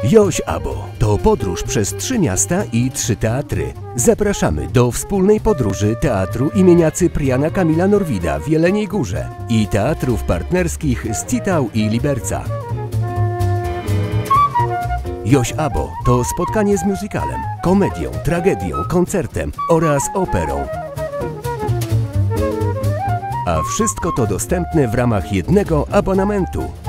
Joś Abo to podróż przez 3 miasta i 3 teatry. Zapraszamy do wspólnej podróży Teatru imienia Cypriana Kamila Norwida w Jeleniej Górze i teatrów partnerskich z Citał i Liberca. Joś Abo to spotkanie z musicalem, komedią, tragedią, koncertem oraz operą. A wszystko to dostępne w ramach jednego abonamentu.